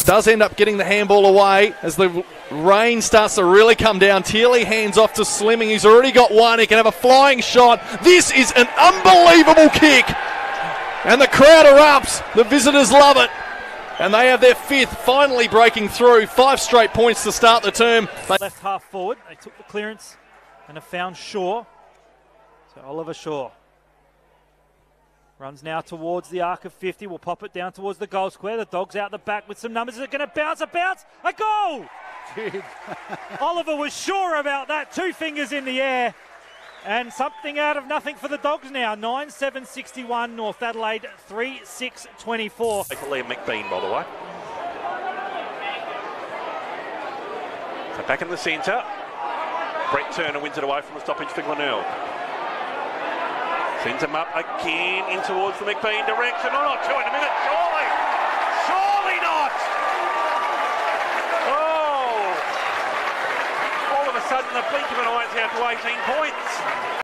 Does end up getting the handball away as the rain starts to really come down. Tearley hands off to Slimming. He's already got one. He can have a flying shot. This is an unbelievable kick. And the crowd erupts. The visitors love it. And they have their fifth, finally breaking through. 5 straight points to start the term. Left half forward. They took the clearance and have found Shaw. So Oliver Shaw runs now towards the arc of 50. We'll pop it down towards the goal square. The Dogs out the back with some numbers. Is it going to bounce? A bounce? A goal! Oliver was sure about that. 2 fingers in the air. And something out of nothing for the Dogs now. 9-7-61 North Adelaide, 3-6-24. Liam McBean, by the way. So back in the centre. Brett Turner wins it away from the stoppage for Glenelg. Sends him up again in towards the McBean direction. Oh, not 2 in a minute, surely! Surely not! Oh! All of a sudden, the blink of an eye, it's out to 18 points.